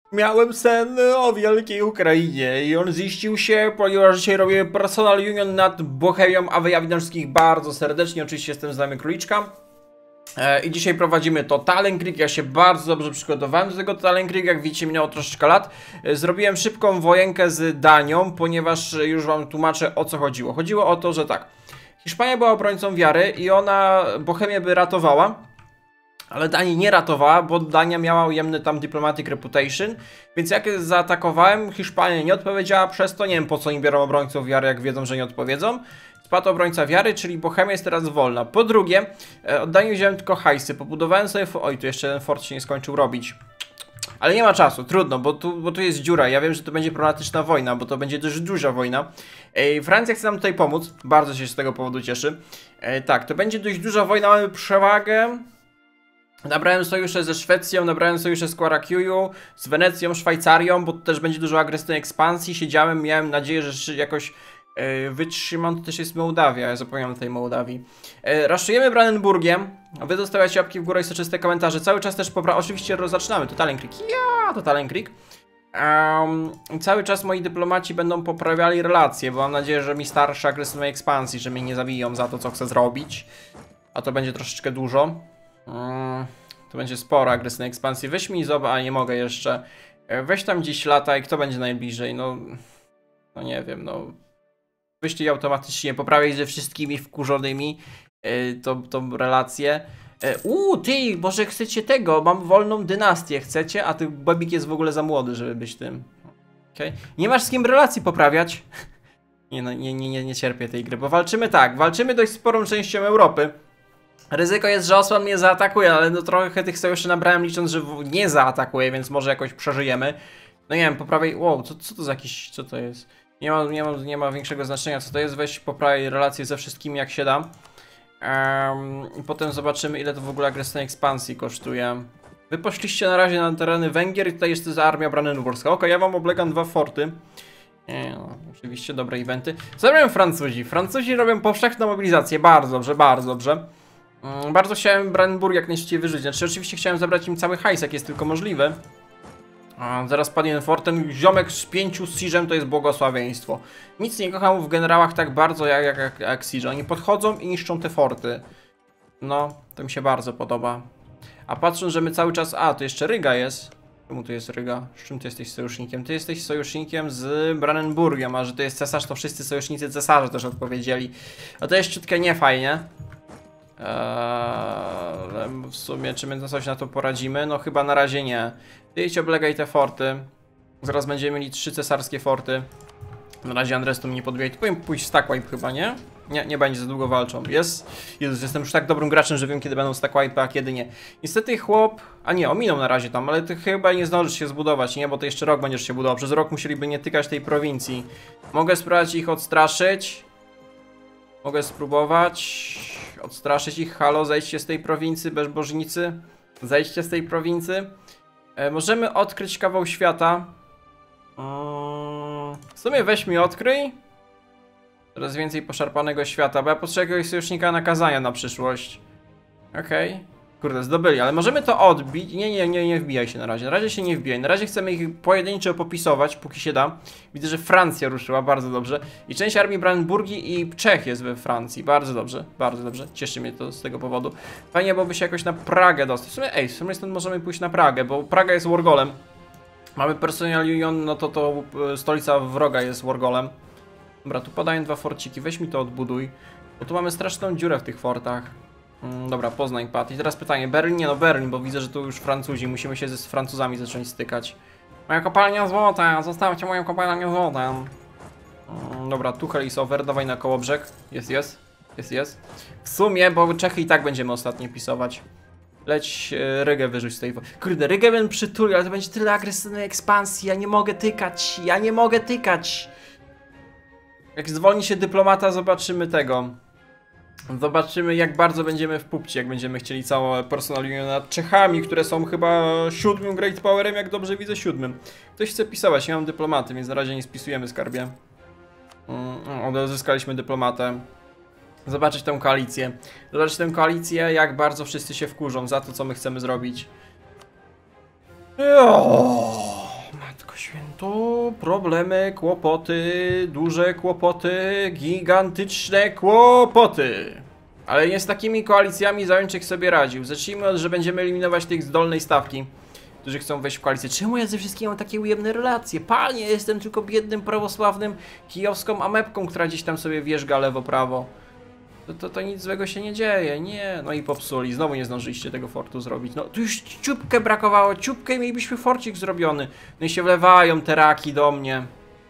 Miałem sen o wielkiej Ukrainie i on ziścił się, ponieważ dzisiaj robimy personal union nad Bohemią, a wy ja witam wszystkich bardzo serdecznie. Oczywiście jestem z nami Króliczka. I dzisiaj prowadzimy Total Krieg. Ja się bardzo dobrze przygotowałem do tego Total Krieg. Jak widzicie, minęło troszeczkę lat. Zrobiłem szybką wojenkę z Danią, ponieważ już wam tłumaczę, o co chodziło. Chodziło o to, że tak, Hiszpania była obrońcą wiary i ona Bohemię by ratowała, ale Danii nie ratowała, bo Dania miała ujemny tam Diplomatic Reputation, więc jak zaatakowałem, Hiszpania nie odpowiedziała, przez to nie wiem, po co im biorą obrońców wiary, jak wiedzą, że nie odpowiedzą. Spadł obrońca wiary, czyli Bohemia jest teraz wolna. Po drugie, od Danii wziąłem tylko hajsy, pobudowałem sobie... Oj, tu jeszcze jeden fort się nie skończył robić. Ale nie ma czasu, trudno, bo tu jest dziura. Ja wiem, że to będzie problematyczna wojna, bo to będzie dość duża wojna. Francja chce nam tutaj pomóc, bardzo się z tego powodu cieszy. Tak, to będzie dość duża wojna, mamy przewagę. Nabrałem sojusze ze Szwecją, nabrałem sojusze z Kwarakiuju, z Wenecją, Szwajcarią, bo to też będzie dużo agresywnej ekspansji. Siedziałem, miałem nadzieję, że jakoś wytrzymam. To też jest Mołdawia, ja zapomniałem tej Mołdawii. Raszujemy Brandenburgiem. Wy dostawiacie łapki w górę i soczyste komentarze. Cały czas też oczywiście zaczynamy Total Krieg. Total Krieg. Cały czas moi dyplomaci będą poprawiali relacje, bo mam nadzieję, że mi starszy agresywnej ekspansji, że mnie nie zabiją za to, co chcę zrobić. A to będzie troszeczkę dużo. To będzie sporo agresywnej ekspansji. Weź mi zobacz, a nie mogę jeszcze. Weź tam gdzieś lata i kto będzie najbliżej? No nie wiem, no. Wyślij automatycznie, poprawiaj ze wszystkimi wkurzonymi tą relację. Ty, może chcecie tego, mam wolną dynastię, chcecie? A ty Babik jest w ogóle za młody, żeby być tym. Okay. Nie masz z kim relacji poprawiać? Nie cierpię tej gry, bo walczymy tak, walczymy dość sporą częścią Europy. Ryzyko jest, że Osman mnie zaatakuje, ale no trochę tych sojuszy nabrałem, licząc, że nie zaatakuje, więc może jakoś przeżyjemy. No nie wiem, poprawiaj... Wow, co to za jakiś... Co to jest? Nie ma większego znaczenia, co to jest. Weź poprawiaj relacje ze wszystkimi, jak się da. I potem zobaczymy, ile to w ogóle agresywnej ekspansji kosztuje. Wy poszliście na razie na tereny Węgier i tutaj jest za armia brandenburska. Okej, ja wam oblegam 2 forty. No, oczywiście dobre eventy. Co robią Francuzi? Francuzi robią powszechną mobilizację. Bardzo dobrze, bardzo dobrze. Bardzo chciałem Brandenburg jak najszybciej wyrzucić. Znaczy oczywiście chciałem zabrać im cały hajs, jak jest tylko możliwe. Zaraz padnie ten ziomek z 5 Siege'em, to jest błogosławieństwo. Nic nie kocham w generałach tak bardzo jak Siege. Oni podchodzą i niszczą te forty. No, to mi się bardzo podoba. A patrząc, że my cały czas... to jeszcze Ryga jest. Czemu tu jest Ryga? Z czym ty jesteś sojusznikiem? Ty jesteś sojusznikiem z Brandenburgiem, a że to jest cesarz, to wszyscy sojusznicy cesarza też odpowiedzieli. A to jest ciutkę niefajnie. Ale w sumie, czy my coś na to poradzimy? No chyba na razie nie. Ty idź oblegaj te forty. Zaraz będziemy mieli 3 cesarskie forty. Na razie Andres tu mnie podbije. Tu powinien pójść stack wipe chyba, nie? Nie będzie, za długo walczą. Jest. Jezus, jestem już tak dobrym graczem, że wiem, kiedy będą stack wipe, a kiedy nie. Niestety chłop... nie, ominął na razie tam, ale ty chyba nie zdążysz się zbudować, nie? Bo to jeszcze rok będziesz się budował. Przez rok musieliby nie tykać tej prowincji. Mogę spróbować ich odstraszyć. Mogę spróbować odstraszyć ich. Halo, zejdźcie z tej prowincji, bezbożnicy. Zejdźcie z tej prowincji. Możemy odkryć kawał świata. W sumie weź mi odkryj. Coraz więcej poszarpanego świata, bo ja potrzebuję jakiegoś sojusznika nakazania na przyszłość. Okej. Kurde, zdobyli, ale możemy to odbić. Nie wbijaj się na razie. Na razie się nie wbijaj. Na razie chcemy ich pojedynczo popisować, póki się da. Widzę, że Francja ruszyła, bardzo dobrze. I część armii Brandenburgii i Czech jest we Francji. Bardzo dobrze, bardzo dobrze. Cieszy mnie to z tego powodu. Fajnie byłoby się jakoś na Pragę dostać. W sumie stąd możemy pójść na Pragę, bo Praga jest Wargolem. Mamy personal union, no to stolica wroga jest Wargolem. Dobra, tu podaję 2 forciki. Weź mi to odbuduj. Bo tu mamy straszną dziurę w tych fortach. Dobra, Poznań padł. I teraz pytanie, Berlin? Nie no, Berlin, bo widzę, że tu już Francuzi. Musimy się z Francuzami zacząć stykać. Moja kopalnia złota, zostawcie moją kopalnię złota. Dobra, Tuchel is over, dawaj na kołobrzeg. Jest. W sumie, bo Czechy i tak będziemy ostatnio pisować. Leć Rygę wyrzuć z tej... Kurde, Rygę bym przytulił, ale to będzie tyle agresywnej ekspansji. Ja nie mogę tykać. Jak zwolni się dyplomata, zobaczymy tego. Zobaczymy, jak bardzo będziemy w pupcie, jak będziemy chcieli całe personal union nad Czechami, które są chyba 7 great powerem, jak dobrze widzę 7. Ktoś chce pisować, ja mam dyplomaty, więc na razie nie spisujemy, skarbie. Odzyskaliśmy dyplomatę. Zobaczyć tę koalicję, jak bardzo wszyscy się wkurzą za to, co my chcemy zrobić. to problemy, kłopoty, duże kłopoty, gigantyczne kłopoty. Ale nie z takimi koalicjami Zajączek sobie radził. Zacznijmy od, że będziemy eliminować tych z dolnej stawki, którzy chcą wejść w koalicję. Czemu ja ze wszystkimi mam takie ujemne relacje? Panie, jestem tylko biednym, prawosławnym, kijowską amepką, która gdzieś tam sobie wierzga lewo-prawo. To nic złego się nie dzieje, nie. No i popsuli, znowu nie zdążyliście tego fortu zrobić. No tu już ciupkę brakowało, ciupkę i mielibyśmy forcik zrobiony. No i się wlewają te raki do mnie.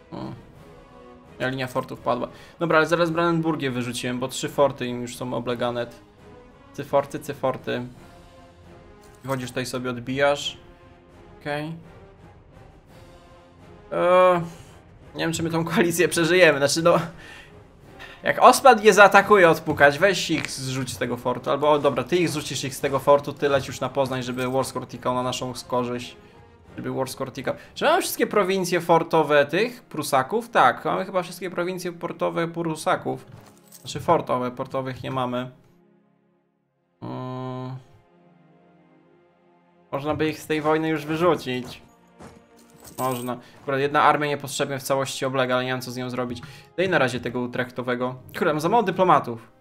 Linia fortów padła. Dobra, ale zaraz Brandenburgię wyrzuciłem, bo 3 forty im już są oblegane. Cyforty. Chodzisz tutaj sobie odbijasz. Okej. Nie wiem, czy my tą koalicję przeżyjemy. Znaczy no... Jak Osman je zaatakuje odpukać, weź ich zrzuć z tego fortu. Albo o, dobra, ty ich zrzucisz ich z tego fortu, ty leć już na Poznań, żeby Warscore tikał na naszą korzyść. Żeby Warscore tikał. Czy mamy wszystkie prowincje fortowe tych Prusaków? Tak, mamy chyba wszystkie prowincje portowe Prusaków. Znaczy fortowe, portowych nie mamy. Można by ich z tej wojny już wyrzucić. Można. Akurat jedna armia niepotrzebnie w całości oblega, ale nie wiem co z nią zrobić. Daj na razie tego utrechtowego. Kurde, mam za mało dyplomatów.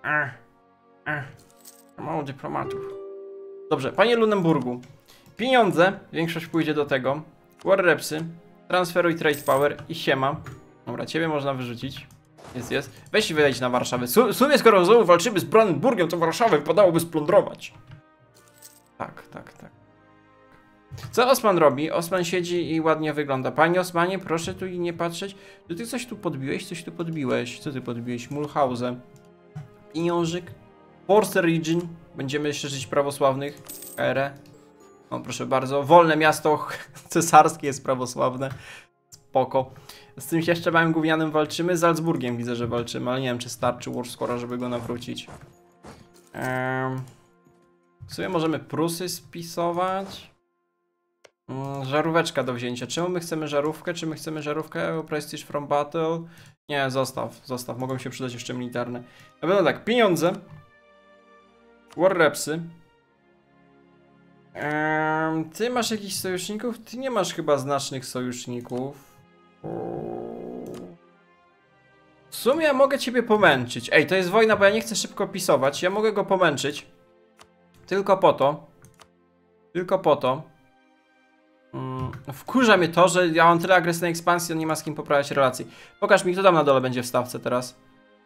Za mało dyplomatów. Dobrze, panie Lunenburgu. Pieniądze, większość pójdzie do tego. War repsy, transferuj trade power i siema. Dobra, ciebie można wyrzucić. Jest. Weź i wydać na Warszawę. W sumie skoro znowu walczymy z Brandenburgiem, to Warszawę wypadałoby splądrować. Tak. Co Osman robi? Osman siedzi i ładnie wygląda. Panie Osmanie, proszę tu i nie patrzeć. Czy ty coś tu podbiłeś? Coś tu podbiłeś. Co ty podbiłeś? Mulhausen. Pieniążyk. Force Region. Będziemy szerzyć prawosławnych. KR. No proszę bardzo. Wolne miasto cesarskie jest prawosławne. Spoko. Z tym jeszcze małym gównianym walczymy. Z Salzburgiem widzę, że walczymy, ale nie wiem, czy starczy Warscora, żeby go nawrócić. W sumie możemy Prusy spisować. Żaróweczka do wzięcia. Czemu my chcemy żarówkę? Czy my chcemy żarówkę? Prestige from battle? Nie, zostaw. Mogą się przydać jeszcze militarne. Na pewno tak, pieniądze. War repsy. Ty masz jakichś sojuszników? Ty nie masz chyba znacznych sojuszników. W sumie ja mogę ciebie pomęczyć. Ej, to jest wojna, bo ja nie chcę szybko pisować. Ja mogę go pomęczyć. Tylko po to. Wkurza mnie to, że ja mam tyle agresywnej ekspansji, on nie ma z kim poprawiać relacji. Pokaż mi, kto tam na dole będzie w stawce teraz.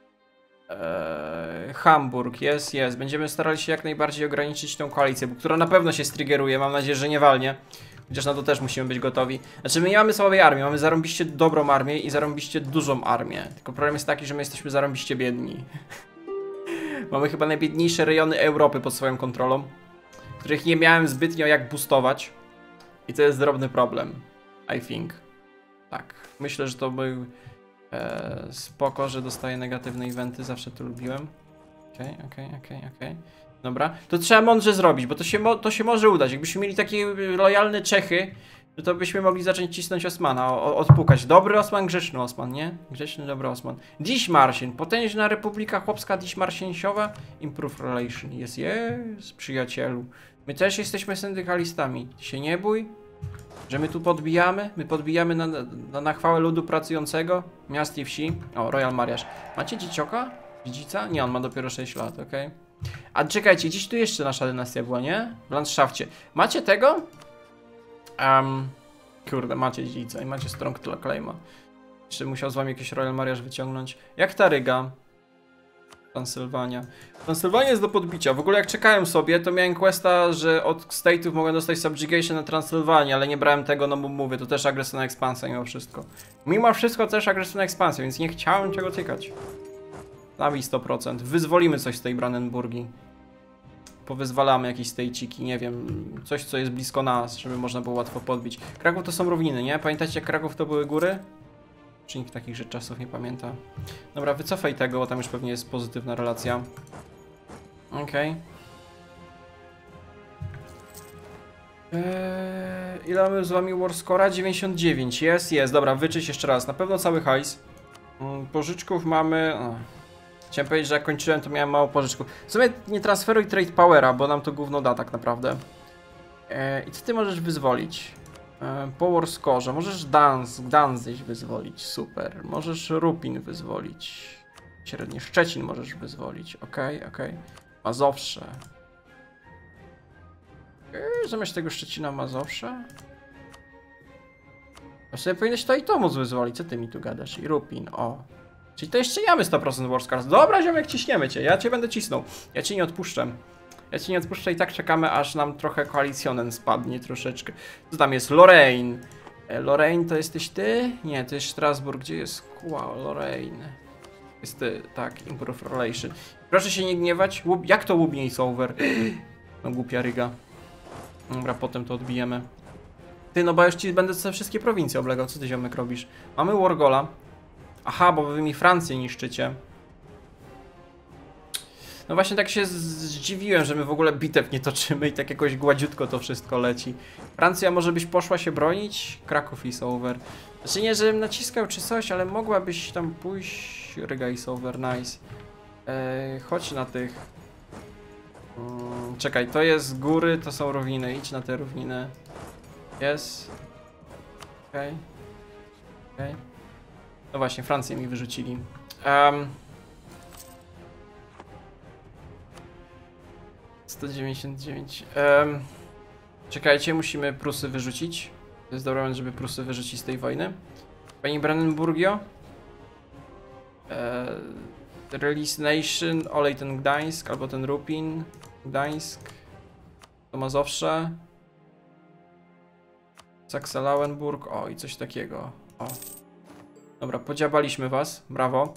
Hamburg, jest. Będziemy starali się jak najbardziej ograniczyć tą koalicję, która na pewno się striggeruje, mam nadzieję, że nie walnie. Chociaż na to też musimy być gotowi. Znaczy my nie mamy słabej armii, mamy zarąbiście dobrą armię i zarąbiście dużą armię. Tylko problem jest taki, że my jesteśmy zarąbiście biedni. Mamy chyba najbiedniejsze rejony Europy pod swoją kontrolą, których nie miałem zbytnio jak boostować. I to jest drobny problem, I think. Tak, myślę, że to był spoko, że dostaję negatywne eventy, zawsze to lubiłem. Okej. Dobra, to trzeba mądrze zrobić, bo to się może udać. Jakbyśmy mieli takie lojalne Czechy, to byśmy mogli zacząć cisnąć Osmana, odpukać. Dobry Osman, grzeczny Osman, nie? Grzeczny, dobry Osman. Diszmarsien, potężna Republika Chłopska Diszmarsieńsiowa, improve relation. Jest, przyjacielu. My też jesteśmy syndykalistami. Się nie bój, że my tu podbijamy. My podbijamy na chwałę ludu pracującego, miast i wsi. O, Royal Mariaż. Macie dziecioka? Dziedzica? Nie, on ma dopiero 6 lat, okej. A czekajcie, gdzieś tu jeszcze nasza dynastia była, nie? W Landschafcie. Macie tego? Kurde, macie dziedzica i macie Strong Claima. Jeszcze musiał z wami jakiś Royal Mariaż wyciągnąć. Jak ta Ryga? Transylwania. Transylwania jest do podbicia. W ogóle jak czekałem sobie, to miałem questa, że od state'ów mogę dostać subjugation na Transylwanię, ale nie brałem tego, no bo mówię, to też agresywna ekspansja mimo wszystko. Mimo wszystko też agresywna ekspansja, więc nie chciałem czego tykać. Nawij 100%. Wyzwolimy coś z tej Brandenburgii. Powyzwalamy jakieś stejciki, nie wiem, coś co jest blisko nas, żeby można było łatwo podbić. Kraków to są równiny, nie? Pamiętacie jak Kraków to były góry? Czy nikt takich rzeczy czasów nie pamięta? Dobra, wycofaj tego, bo tam już pewnie jest pozytywna relacja. Okej. Ile mamy z wami Warscora? 99. Jest. Dobra, wyczyść jeszcze raz. Na pewno cały hajs. Pożyczków mamy... Chciałem powiedzieć, że jak kończyłem, to miałem mało pożyczków. W sumie nie transferuj trade powera, bo nam to gówno da tak naprawdę. I co ty możesz wyzwolić? Po Warscorze możesz Danzig wyzwolić, super. Możesz Rupin wyzwolić. Średni Szczecin możesz wyzwolić, okej. Mazowsze. Zamiast tego Szczecina Mazowsze? A sobie powinieneś to i to móc wyzwolić, co ty mi tu gadasz? I Rupin, o. Czyli to jeszcze mamy 100% Warscars. Dobra, ziomek, ciśniemy cię, ja cię będę cisnął. Ja cię nie odpuszczę. Ja cię nie odpuszczę i tak czekamy, aż nam trochę koalicjonen spadnie troszeczkę. Co tam jest? Lorraine. Lorraine to jesteś ty? Nie, to jest Strasburg. Gdzie jest? Wow, Lorraine. Jest ty, tak, Improve Relation. Proszę się nie gniewać. Jak to łubnie is over? No głupia ryga. Dobra, potem to odbijemy. Ty, no bo już ci będę sobie wszystkie prowincje oblegał. Co ty, ziomek, robisz? Mamy Wargola. Aha, bo wy mi Francję niszczycie. No właśnie tak się zdziwiłem, że my w ogóle bitew nie toczymy i tak jakoś gładziutko to wszystko leci. Francja, może byś poszła się bronić? Kraków is over. Znaczy nie, żebym naciskał czy coś, ale mogłabyś tam pójść. Riga is over, nice. Chodź na tych. Czekaj, to jest góry, to są równiny. Idź na te równiny. Jest. Okej. No właśnie, Francję mi wyrzucili. 199. Czekajcie, musimy Prusy wyrzucić. To jest dobry moment, żeby Prusy wyrzucić z tej wojny. Pani Brandenburgio. Release Nation, olej ten Gdańsk, albo ten Rupin. Gdańsk. To Mazowsze. Saksa-Lauenburg. O, i coś takiego. O. Dobra, podziabaliśmy was. Brawo.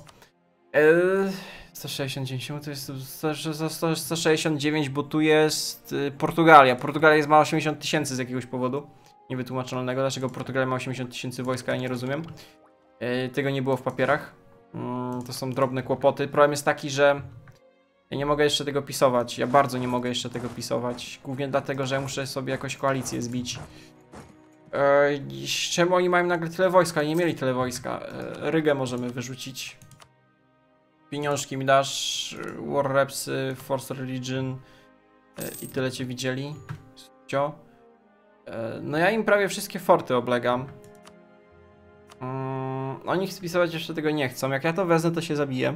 169, to jest 169, bo tu jest Portugalia. Portugalia ma 80 tysięcy z jakiegoś powodu niewytłumaczalnego. Dlaczego Portugalia ma 80 tysięcy wojska, ja nie rozumiem. Tego nie było w papierach. To są drobne kłopoty. Problem jest taki, że ja nie mogę jeszcze tego pisować. Ja bardzo nie mogę jeszcze tego pisować. Głównie dlatego, że ja muszę sobie jakoś koalicję zbić. Czemu oni mają nagle tyle wojska? Nie mieli tyle wojska. Rygę możemy wyrzucić. Pieniążki mi dasz, War Repsy, Force Religion i tyle cię widzieli. Cio. No ja im prawie wszystkie forty oblegam. Oni spisować jeszcze tego nie chcą. Jak ja to wezmę, to się zabiję.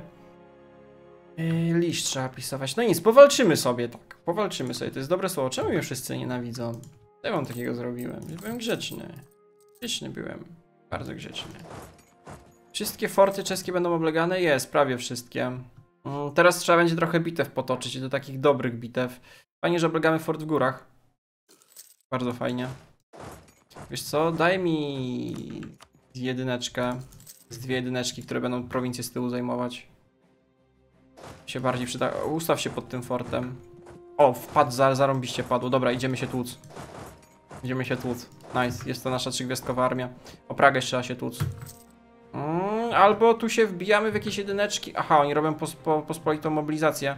Liść trzeba pisować. No nic, powalczymy sobie, tak. Powalczymy sobie, to jest dobre słowo. Czemu mnie wszyscy nienawidzą? Co ja wam takiego zrobiłem? Byłem grzeczny. Grzeczny byłem. Bardzo grzeczny. Wszystkie forty czeskie będą oblegane? Jest, prawie wszystkie. Teraz trzeba będzie trochę bitew potoczyć, do takich dobrych bitew. Fajnie, że oblegamy fort w górach. Bardzo fajnie. Wiesz co, daj mi jedyneczkę. Z dwie jedyneczki, które będą prowincję z tyłu zajmować. Się bardziej przyda. Ustaw się pod tym fortem. O, wpadł, zarąbiście padło. Dobra, idziemy się tłuc. Idziemy się tłuc. Nice, jest to nasza trzygwiazdkowa armia. O Pragę trzeba się tłuc. Albo tu się wbijamy w jakieś jedyneczki. Aha, oni robią pospolitą mobilizację.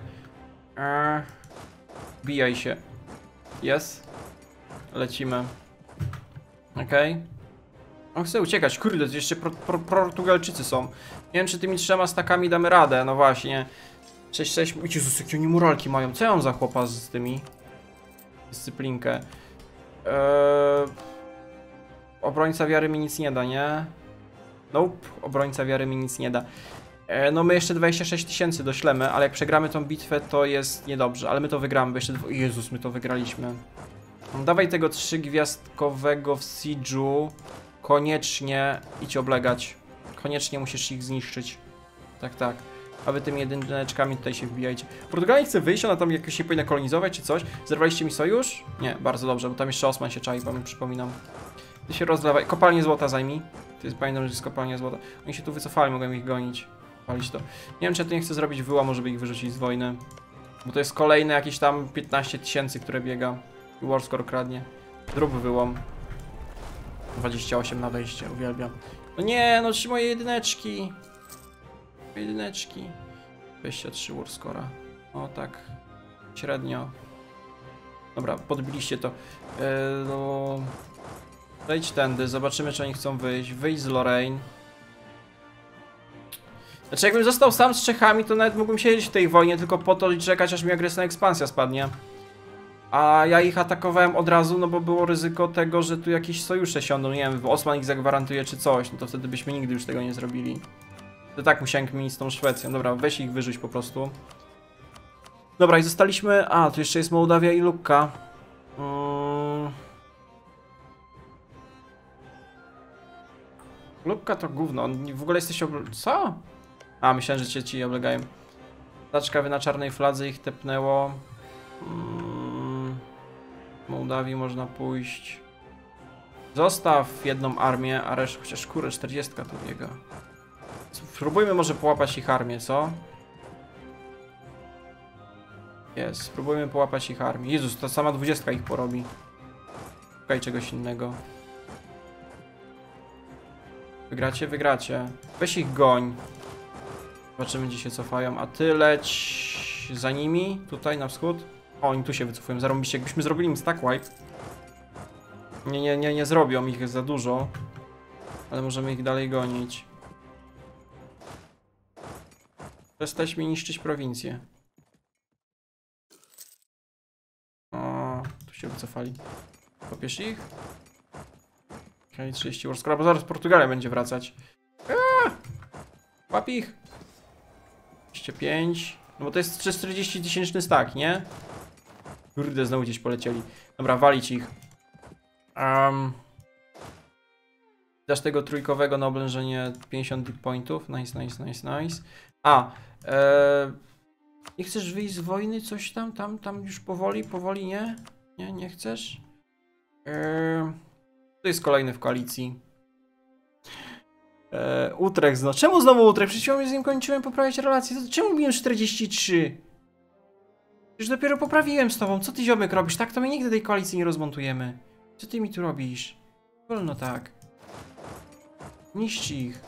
Wbijaj się. Jest. Lecimy. Okej. On chce uciekać. Kurde, to jeszcze Portugalczycy są. Nie wiem, czy tymi 3 stakami damy radę. No właśnie. 6-6. Jezus, jakie oni muralki mają. Co ja mam za chłopa z tymi? Dyscyplinkę. Obrońca wiary mi nic nie da, nie? Nope, obrońca wiary mi nic nie da. No my jeszcze 26 tysięcy doślemy, ale jak przegramy tą bitwę, to jest niedobrze. Ale my to wygramy, bo jeszcze... Jezus, my to wygraliśmy. Dawaj tego 3-gwiazdkowego w Siege'u. Koniecznie idź oblegać. Koniecznie musisz ich zniszczyć. Tak, tak. A wy tymi jedyneczkami tutaj się wbijajcie. Portugalia chce wyjść, ona tam jakoś się powinna kolonizować czy coś. Zerwaliście mi sojusz? Nie, bardzo dobrze, bo tam jeszcze Osman się czai, przypominam. Ty się rozlewaj. Kopalnię złota zajmij. To jest, pamiętam, że jest kopalnia złota. Oni się tu wycofali, mogłem ich gonić. Palić to. Nie wiem, czy ja tu nie chcę zrobić wyłamu, żeby ich wyrzucić z wojny. Bo to jest kolejne jakieś tam 15 tysięcy, które biega. I Warscore kradnie. Drób wyłom. 28 na wejście, uwielbiam. No nie, no 3 moje jedyneczki. Jedyneczki. 23 Warscora. O tak. Średnio. Dobra, podbiliście to. No... Wejdź tędy, zobaczymy, czy oni chcą wyjść. Wyjdź z Lorraine. Znaczy, jakbym został sam z Czechami, to nawet mógłbym siedzieć w tej wojnie tylko po to i czekać, aż mi agresywna ekspansja spadnie. A ja ich atakowałem od razu, no bo było ryzyko tego, że tu jakieś sojusze siądą, nie wiem, Osman ich zagwarantuje czy coś, no to wtedy byśmy nigdy już tego nie zrobili. To tak musiałem kminić z tą Szwecją. Dobra, weź ich wyrzuć po prostu. Dobra, i zostaliśmy... A, tu jeszcze jest Mołdawia i Lukka. Lukka to gówno, on w ogóle jesteś Co? A, myślałem, że cię ci oblegają. Taczkawy na czarnej fladze ich tepnęło. Mołdawii można pójść. Zostaw jedną armię, a resztę, chociaż kurę, 40 tu biega. Spróbujmy może połapać ich armię, co? Jest, spróbujmy połapać ich armię. Jezus, ta sama 20 ich porobi. Szukaj czegoś innego. Wygracie? Wygracie. Weź ich goń. Zobaczymy, gdzie się cofają. A ty leć za nimi, tutaj na wschód. O, oni tu się wycofują. Zarąbiście, jakbyśmy zrobili im stack wipe. Nie zrobią ich za dużo. Ale możemy ich dalej gonić. Przestańmy niszczyć prowincję. O, tu się wycofali. Kopiesz ich? Okej, 30 Warskora, bo zaraz Portugalia będzie wracać. Łap ich! 25. No bo to jest 340 tysięczny stack, nie? Kurde, znowu gdzieś polecieli. Dobra, walić ich. Dasz tego trójkowego na oblężenie 50 deep pointów. Nice. A, nie chcesz wyjść z wojny? Coś tam już powoli, nie? Nie chcesz? To jest kolejny w koalicji. Utrecht znowu. Czemu znowu Utrecht? Przecież ja z nim kończyłem poprawiać relacje. Czemu miałem 43? Już dopiero poprawiłem z tobą. Co ty, ziomek, robisz? Tak to my nigdy tej koalicji nie rozmontujemy. Co ty mi tu robisz? Wolno tak. Niszcz ich.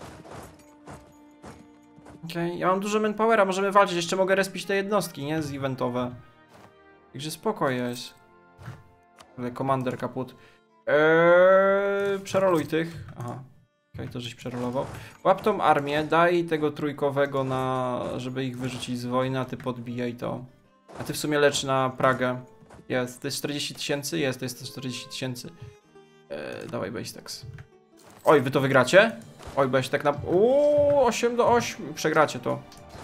Okej, ja mam dużo manpowera, możemy walczyć. Jeszcze mogę respić te jednostki, nie? Z eventowe. Także spoko jest. Ale komander kaput. Przeroluj tych. Aha. Okej, to żeś przerolował. Łap tą armię, daj tego trójkowego na... żeby ich wyrzucić z wojny, a ty podbijaj to. A ty w sumie lecz na Pragę. Jest. To jest 40 tysięcy? Jest, to jest 40 tysięcy. Dawaj Basetax. Oj, wy to wygracie? Oj, bo ja się tak na... 8-8. Przegracie to.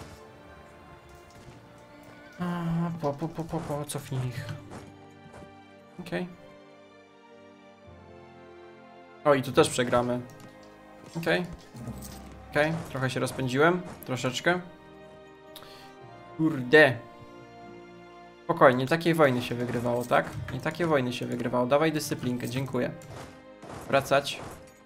Cofnij ich. Okej. O, i tu też przegramy. Okej. Trochę się rozpędziłem. Troszeczkę. Kurde. Spokojnie, nie takiej wojny się wygrywało, tak? Nie takie wojny się wygrywało. Dawaj dyscyplinkę, dziękuję. Wracać.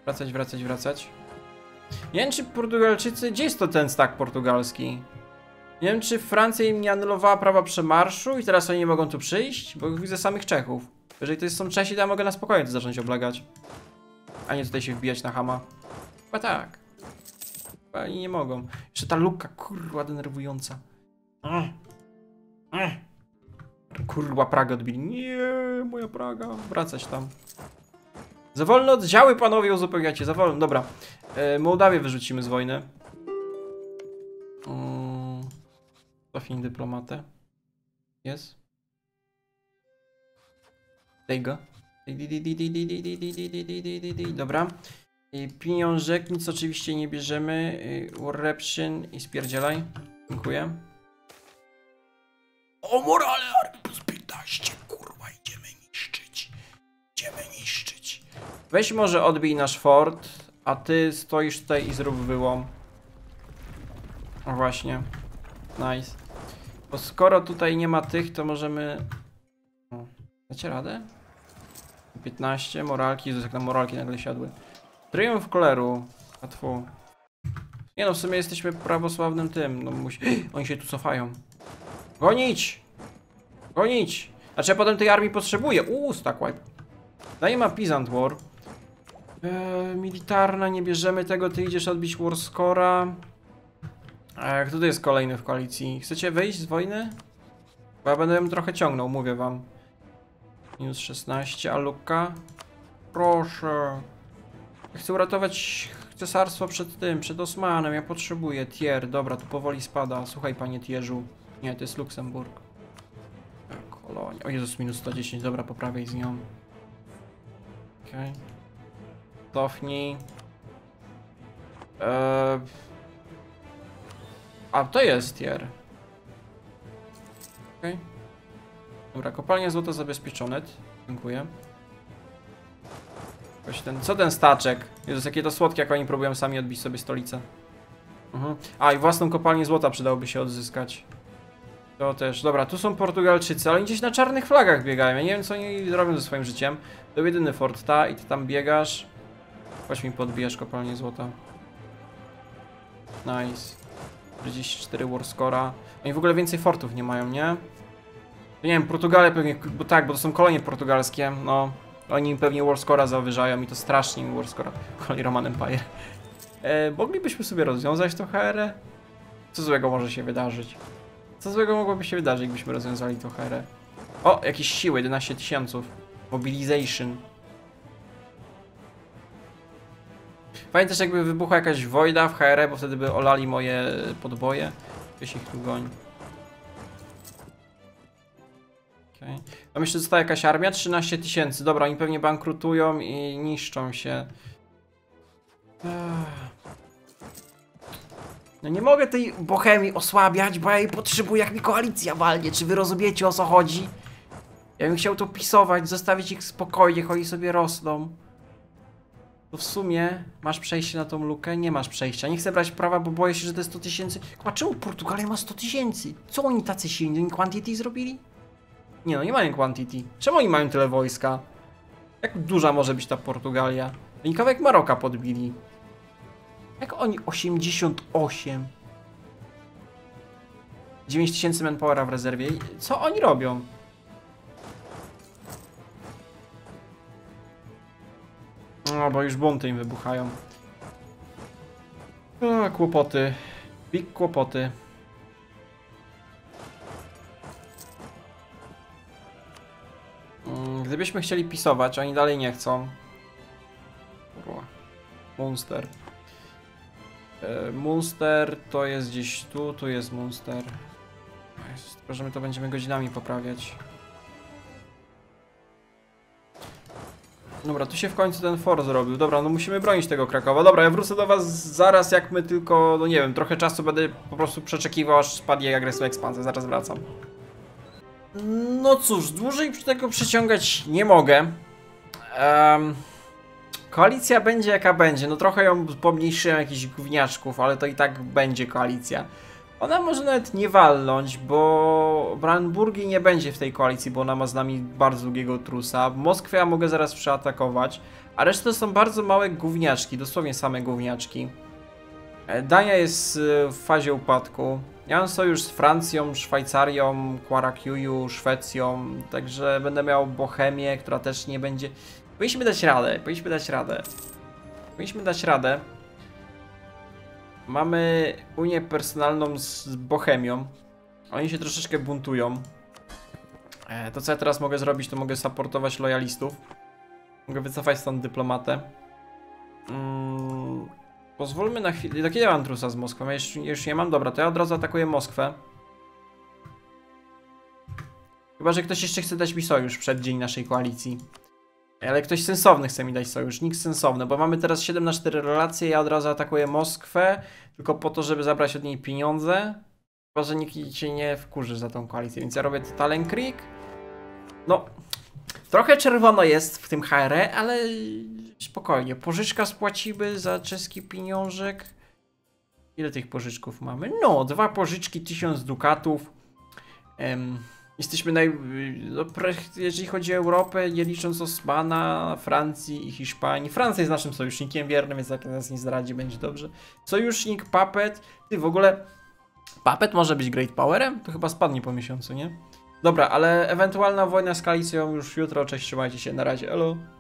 Nie wiem, czy Portugalczycy... Gdzie jest to ten stack portugalski? Nie wiem, czy Francja im nie anulowała prawa przemarszu i teraz oni nie mogą tu przyjść? Bo widzę samych Czechów. Jeżeli to są Czesi, to ja mogę na spokojnie to zacząć oblegać. A nie tutaj się wbijać na chama. Chyba tak. Chyba oni nie mogą. Jeszcze ta Lukka, kurwa, denerwująca. Kurwa, Pragę odbili. Nie, moja Praga. Wracać tam. Za wolno oddziały, panowie, uzupełniacie. Za wolno, dobra. Mołdawię wyrzucimy z wojny. Cofnij dyplomatę. Jest. Daj go. Dobra. Pieniążek, nic oczywiście nie bierzemy. Warreption i spierdzielaj. Dziękuję. O, morale armii plus 15. Kurwa, idziemy niszczyć. Weź może odbij nasz fort, a ty stoisz tutaj i zrób wyłom. O właśnie. Nice. Bo skoro tutaj nie ma tych, to możemy... Dacie radę? 15, moralki, Jezus, jak na moralki nagle siadły. Triumf Kleru. Łatwo. Nie no, w sumie jesteśmy prawosławnym tym. No Oni się tu cofają. Gonić! Znaczy ja potem tej armii potrzebuję. Stack wipe. Daję ma Peasant War. Militarna, nie bierzemy tego, ty idziesz odbić Warscora. Kto to jest kolejny w koalicji? Chcecie wyjść z wojny? Bo ja będę ją trochę ciągnął, mówię wam. Minus 16, a Lukka? Proszę. Ja chcę uratować cesarstwo przed Osmanem, ja potrzebuję. Tier, dobra, tu powoli spada. Słuchaj, panie Tierzu. Nie, to jest Luksemburg. Polonia. O Jezus, minus 110, dobra, poprawiaj z nią. Okej. Cofnij. A, to jest tier. Okej. Dobra, kopalnia złota zabezpieczone. Dziękuję. Co ten staczek? Jezus, jakie to słodkie, jak oni próbują sami odbić sobie stolicę. A, i własną kopalnię złota przydałoby się odzyskać. To też. Dobra, tu są Portugalczycy, ale oni gdzieś na czarnych flagach biegają. Ja nie wiem, co oni robią ze swoim życiem. To jedyny fort, ta, i ty tam biegasz. Chodź mi podbijasz kopalnię złota. Nice. 44 warscora. Oni w ogóle więcej fortów nie mają, nie? Nie wiem, Portugale pewnie, bo tak, bo to są kolonie portugalskie, no. Oni pewnie warscora zawyżają i to strasznie mi warscora. Holy Roman Empire. Moglibyśmy sobie rozwiązać tą HR-ę? Co złego może się wydarzyć? Co złego mogłoby się wydarzyć, jakbyśmy rozwiązali tą HR-ę? O, jakieś siły, 11 000. Mobilization. Fajnie też, jakby wybuchła jakaś wojna w HR-e, bo wtedy by olali moje podboje. Weź ich tu goń. Okay. Tam jeszcze została jakaś armia, 13 000. Dobra, oni pewnie bankrutują i niszczą się. No nie mogę tej Bohemii osłabiać, bo ja jej potrzebuję, jak mi koalicja walnie. Czy wy rozumiecie, o co chodzi? Ja bym chciał to pisować, zostawić ich spokojnie, niech oni sobie rosną. To w sumie masz przejście na tą lukę? Nie masz przejścia. Nie chcę brać prawa, bo boję się, że to jest 100 000. A czemu Portugalia ma 100 000? Co oni tacy silni? Oni quantity zrobili? Nie no, nie mają quantity. Czemu oni mają tyle wojska? Jak duża może być ta Portugalia? Oni kawałek Maroka podbili. Jak oni 88? 9000 manpowera w rezerwie. Co oni robią? No, bo już bunty im wybuchają. O, kłopoty. Big kłopoty. Gdybyśmy chcieli pisować, oni dalej nie chcą. Munster. Munster to jest gdzieś tu, tu jest Munster. Tylko, że my to będziemy godzinami poprawiać. Dobra, tu się w końcu ten fort zrobił. Dobra, no musimy bronić tego Krakowa. Dobra, ja wrócę do was zaraz, jak my tylko, no nie wiem, trochę czasu będę po prostu przeczekiwał, aż spadnie agresywna ekspansja. Zaraz wracam. No cóż, dłużej tego przeciągać nie mogę. Koalicja będzie jaka będzie. No trochę ją pomniejszyłem jakichś gówniaczków, ale to i tak będzie koalicja. Ona może nawet nie walnąć, bo Brandenburgii nie będzie w tej koalicji, bo ona ma z nami bardzo długiego trusa. Moskwę ja mogę zaraz przeatakować, a reszta to są bardzo małe gówniaczki, dosłownie same gówniaczki. Dania jest w fazie upadku. Ja mam sojusz z Francją, Szwajcarią, Kwarakiuju, Szwecją, także będę miał Bohemię, która też nie będzie... Powinniśmy dać radę, powinniśmy dać radę. Powinniśmy dać radę. Mamy unię personalną z Bohemią. Oni się troszeczkę buntują. To co ja teraz mogę zrobić, to mogę supportować lojalistów. Mogę wycofać stąd dyplomatę. Pozwólmy na chwilę... Do kiedy mam trusa z Moskwą? Ja już nie mam. Dobra, to ja od razu atakuję Moskwę. Chyba że ktoś jeszcze chce dać mi sojusz przed dzień naszej koalicji. Ale ktoś sensowny chce mi dać sojusz, nikt sensowny, bo mamy teraz 7/4 relacje, ja od razu atakuję Moskwę, tylko po to, żeby zabrać od niej pieniądze. Chyba że nikt się nie wkurzy za tą koalicję, więc ja robię Totalen Krieg. No, trochę czerwono jest w tym HR, ale spokojnie. Pożyczka spłacimy za czeski pieniążek. Ile tych pożyczków mamy? No, 2 pożyczki, 1000 dukatów. Jesteśmy no, jeżeli chodzi o Europę, nie licząc Osmana, Francji i Hiszpanii. Francja jest naszym sojusznikiem wiernym, więc jak nas nie zdradzi, będzie dobrze. Sojusznik Puppet. Ty, w ogóle Puppet może być Great Powerem? To chyba spadnie po miesiącu, nie? Dobra, ale ewentualna wojna z koalicją już jutro. Cześć, trzymajcie się, na razie, elo.